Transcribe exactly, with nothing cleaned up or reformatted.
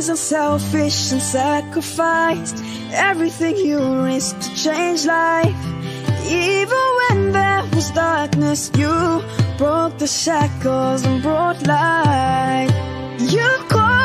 unselfish and sacrificed everything you risked to change life. Even when there was darkness, you broke the shackles and brought light. You called